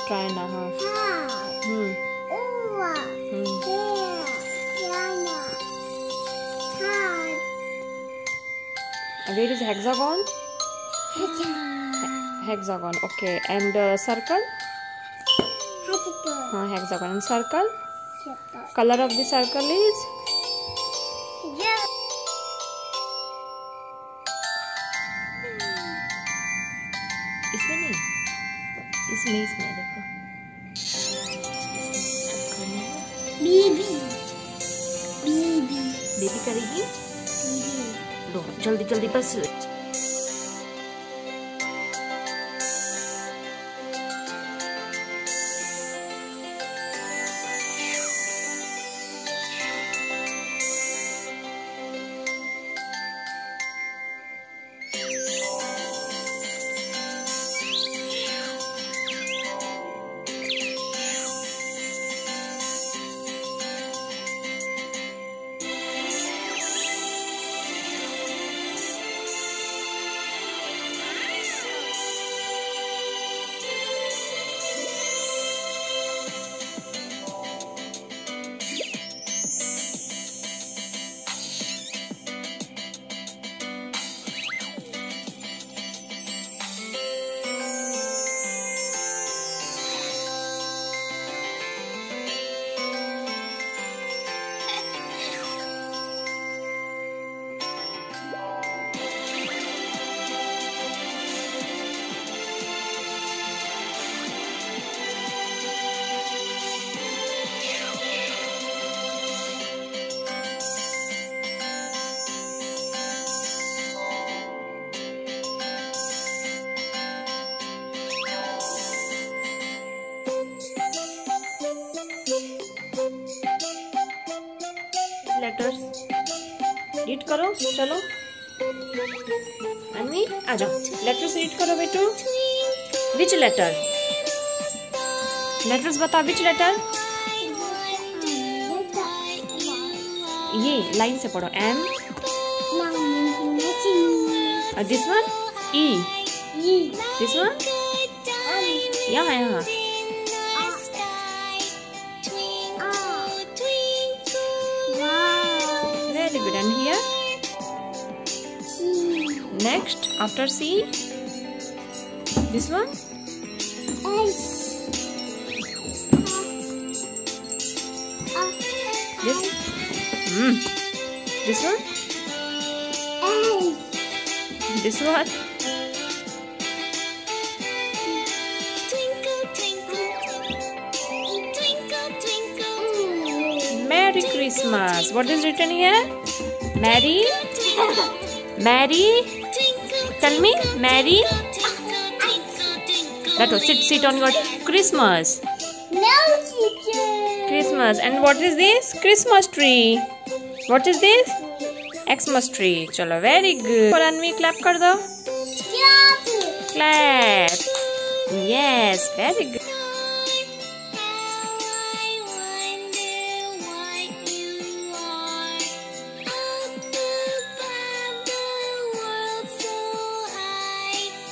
try now. Where is hexagon? Hexagon. Okay. And circle? Hexagon. And circle? Color of the circle is? इसमें नहीं, इसमें देखो। Baby करेगी? लो जल्दी जल्दी बस। लेटर्स रीड करो, चलो अन्वी आ जाओ, लेटर्स रीड करो बेटू। विच लेटर? लेटर्स बताओ, विच लेटर? ये लाइन से पढ़ो। M, this one E, this one यहाँ यहाँ। Very good. And here? Next, after C, this one? This? This one? This one? Merry Christmas. What is written here? Merry? Merry? Tell me. Merry? Lato, sit on your Christmas. No, teacher. Christmas. And what is this? Christmas tree. What is this? Xmas tree. Chalo, very good. For Anvi, clap kar do. Clap. Yes, very good.